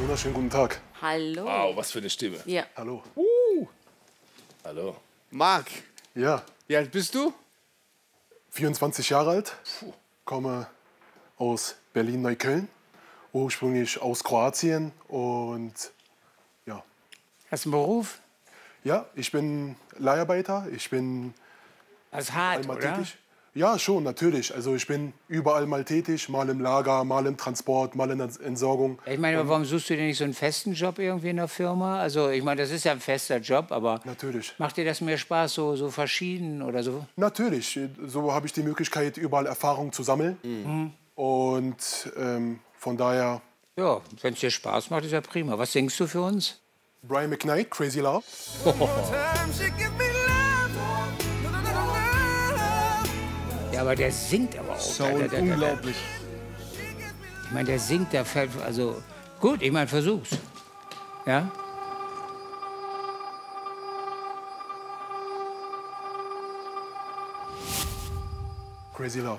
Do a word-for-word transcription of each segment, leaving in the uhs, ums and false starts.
wunderschönen guten Tag. Hallo. Wow, was für eine Stimme. Ja. Hallo. Uh. Hallo. Marc, Ja, wie alt bist du? vierundzwanzig Jahre alt, komme aus Berlin-Neukölln, ursprünglich aus Kroatien und ja. Hast du einen Beruf? Ja, ich bin Leiharbeiter, ich bin Das ist hart, einmal oder? tätig. Ja, schon, natürlich. Also ich bin überall mal tätig, mal im Lager, mal im Transport, mal in der Entsorgung. Ich meine, aber warum suchst du dir nicht so einen festen Job irgendwie in der Firma? Also ich meine, das ist ja ein fester Job, aber Natürlich. macht dir das mehr Spaß, so, so verschieden oder so? Natürlich, so habe ich die Möglichkeit, überall Erfahrung zu sammeln. Mhm. Und ähm, von daher, Ja, wenn es dir Spaß macht, ist ja prima. Was singst du für uns? Brian McKnight, Crazy Love. Ja, aber der singt aber auch. Soul, Der- der- der- unglaublich. Ich meine, der singt, der fällt, also gut, ich meine, versuch's. Ja? Crazy Love.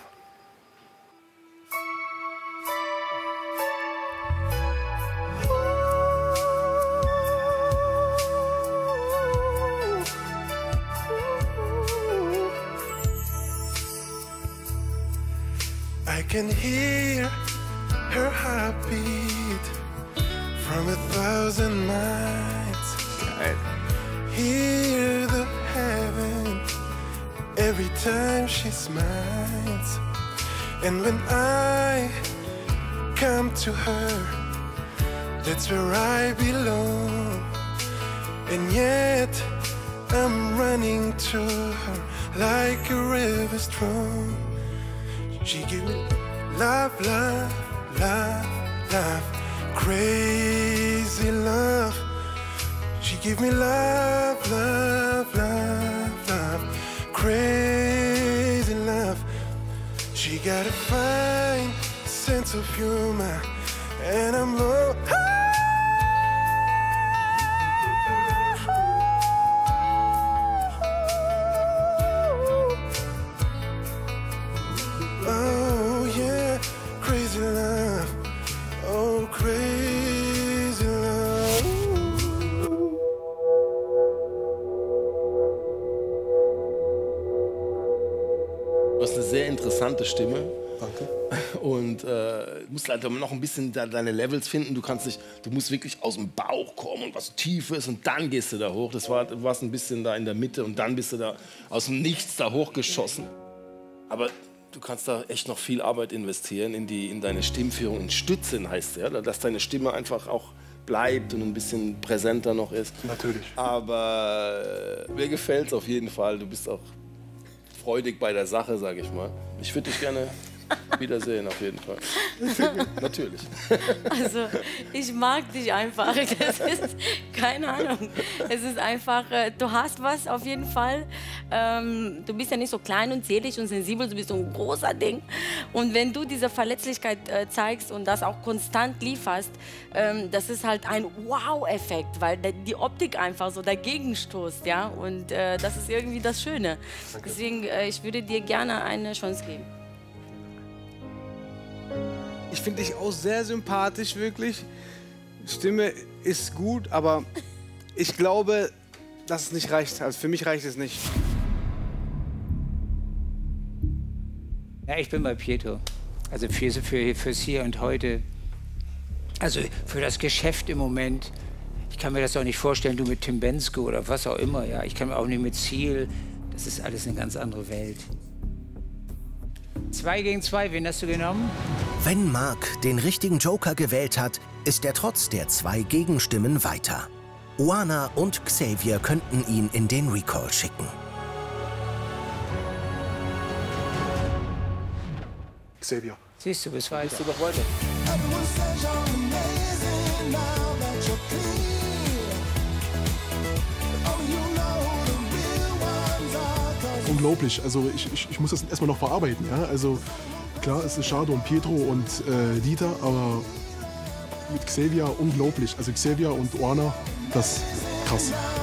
I can hear her heartbeat from a thousand miles. Hear the heaven every time she smiles. And when I come to her, that's where I belong. And yet I'm running to her like a river strong. She give me love, love, love, love, crazy love. She give me love, love, love, love, crazy love. She got a fine sense of humor, and I'm low. Oh yeah, crazy love. Oh, crazy love. Du hast eine sehr interessante Stimme. Danke. Und äh, musst halt noch ein bisschen da deine Levels finden. Du kannst nicht, du musst wirklich aus dem Bauch kommen und was Tiefes und dann gehst du da hoch. Das war, du warst ein bisschen da in der Mitte und dann bist du da aus dem Nichts da hochgeschossen. Aber du kannst da echt noch viel Arbeit investieren in, die, in deine Stimmführung, in Stützen heißt es, ja, dass deine Stimme einfach auch bleibt und ein bisschen präsenter noch ist. Natürlich. Aber äh, mir gefällt es auf jeden Fall. Du bist auch freudig bei der Sache, sage ich mal. Ich würde dich gerne wiedersehen, auf jeden Fall. Natürlich. Also, ich mag dich einfach. Das ist, keine Ahnung. Es ist einfach, äh, du hast was auf jeden Fall. Ähm, du bist ja nicht so klein und zierlich und sensibel, du bist so ein großer Ding. Und wenn du diese Verletzlichkeit äh, zeigst und das auch konstant lieferst, ähm, das ist halt ein Wow-Effekt, weil die Optik einfach so dagegen stoßt, ja. Und äh, das ist irgendwie das Schöne. Danke. Deswegen, äh, ich würde dir gerne eine Chance geben. Ich finde dich auch sehr sympathisch, wirklich. Stimme ist gut, aber ich glaube, dass es nicht reicht. Also für mich reicht es nicht. Ja, ich bin bei Pietro. Also für, für, fürs Hier und Heute. Also für das Geschäft im Moment. Ich kann mir das auch nicht vorstellen, du mit Tim Bensko oder was auch immer. Ja, ich kann mir auch nicht mit Ziel. Das ist alles eine ganz andere Welt. Zwei gegen zwei, wen hast du genommen? Wenn Marc den richtigen Joker gewählt hat, ist er trotz der zwei Gegenstimmen weiter. Oana und Xavier könnten ihn in den Recall schicken. Xavier. Siehst du, bis weiter. Bist du doch weiter. Unglaublich. Also ich, ich, ich muss das erstmal noch verarbeiten. Ja? Also klar, es ist schade um Pietro und äh, Dieter, aber mit Xavier unglaublich. Also Xavier und Oana, das ist krass.